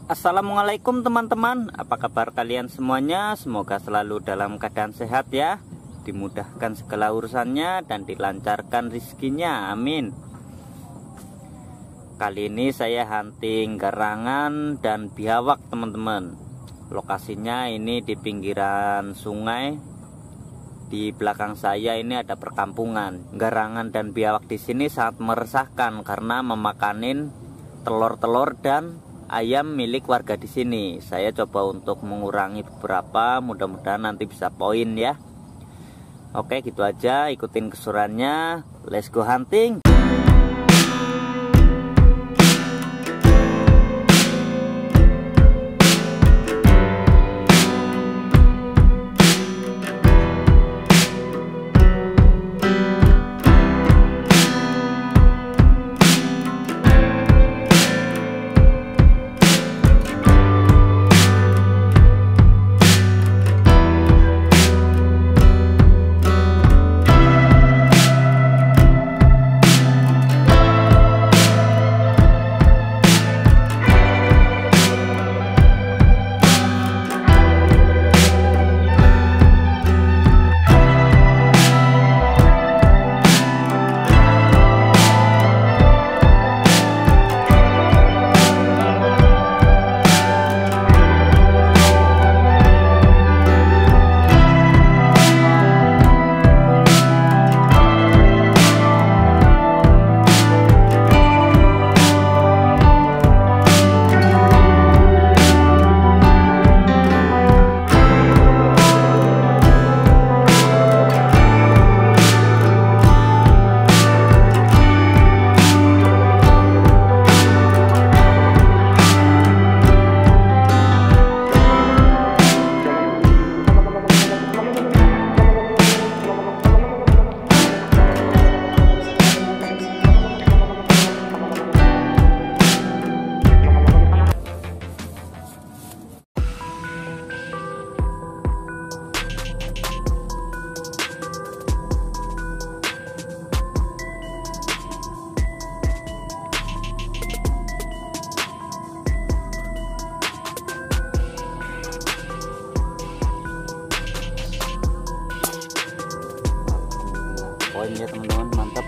Assalamualaikum teman-teman, apa kabar kalian semuanya? Semoga selalu dalam keadaan sehat ya, dimudahkan segala urusannya dan dilancarkan rezekinya, amin. Kali ini saya hunting garangan dan biawak teman-teman. Lokasinya ini di pinggiran sungai. Di belakang saya ini ada perkampungan. Garangan dan biawak di sini sangat meresahkan karena memakanin telur-telur dan ayam milik warga di sini. Saya coba untuk mengurangi beberapa, mudah-mudahan nanti bisa poin ya. Oke, gitu aja, ikutin keseruannya. Let's go hunting. Poin ya teman-teman, mantap.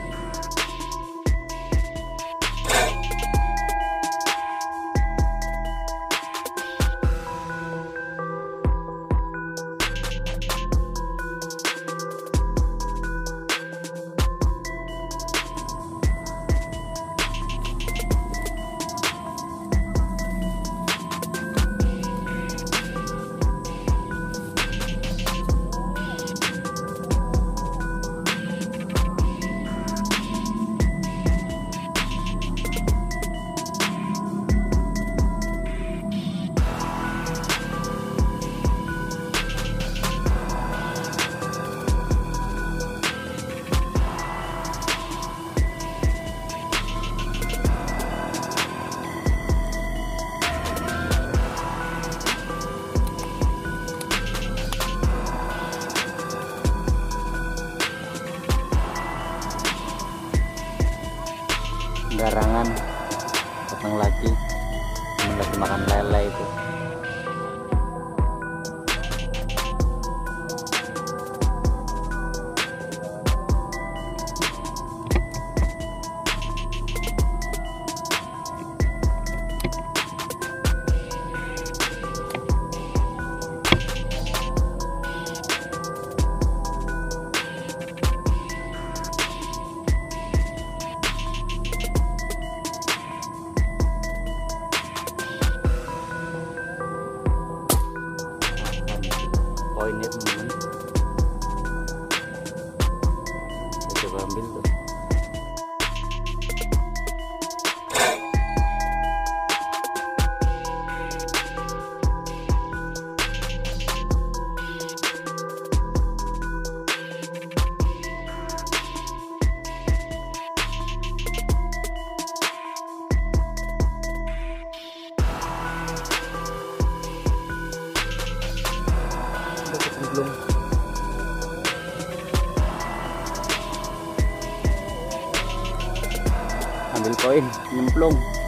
Garangan datang lagi makan lele itu. Poinnya teman-teman, saya coba ambil tuh. Belum ambil poin, nyemplung.